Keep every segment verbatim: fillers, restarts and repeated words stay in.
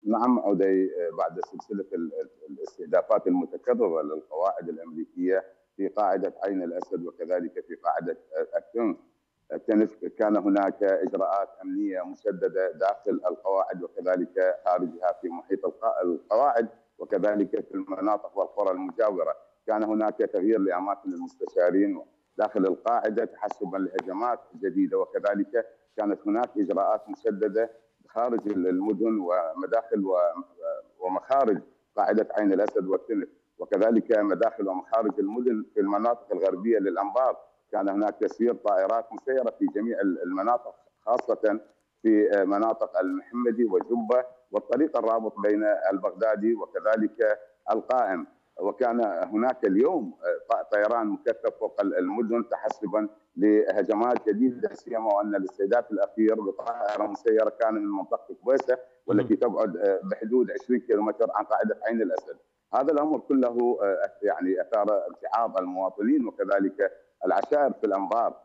نعم عدي، بعد سلسلة الاستهدافات المتكررة للقواعد الأمريكية في قاعدة عين الأسد وكذلك في قاعدة التنف، كان هناك إجراءات أمنية مشددة داخل القواعد وكذلك خارجها في محيط القواعد وكذلك في المناطق والقرى المجاورة. كان هناك تغيير لأماكن المستشارين داخل القاعدة تحسبا لهجمات جديدة، وكذلك كانت هناك إجراءات مشددة خارج المدن ومداخل ومخارج قاعدة عين الأسد والتنف، وكذلك مداخل ومخارج المدن في المناطق الغربية للأنبار. كان هناك تسيير طائرات مسيرة في جميع المناطق، خاصة في مناطق المحمدي وجبة والطريق الرابط بين البغدادي وكذلك القائم. وكان هناك اليوم طيران مكثف فوق المدن تحسبا لهجمات جديده، سيما وان الاستهداف الاخير بطائره مسيره كان من منطقه كويسه والتي تبعد بحدود عشرين كيلومتر عن قاعده عين الاسد. هذا الامر كله يعني اثار ارتعاب المواطنين وكذلك العشائر في الانبار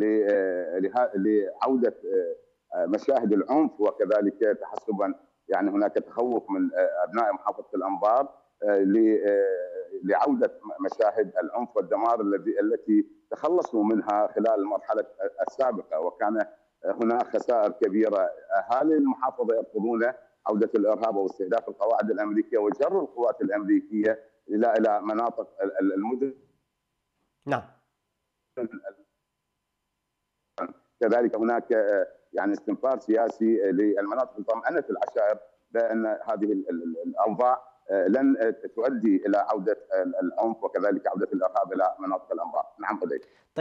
لعوده مشاهد العنف وكذلك تحسبا، يعني هناك تخوف من ابناء محافظه الانبار لعوده مشاهد العنف والدمار الذي التي تخلصوا منها خلال المرحله السابقه، وكان هناك خسائر كبيره. اهالي المحافظه يرفضون عوده الارهاب واستهداف القواعد الامريكيه وجر القوات الامريكيه الى الى مناطق المدن. نعم. كذلك هناك يعني استنفار سياسي للمناطق لطمأنة العشائر بأن هذه الأوضاع لن تؤدي إلى عودة العنف وكذلك عودة الإرهاب إلى مناطق الأنبار. نعم.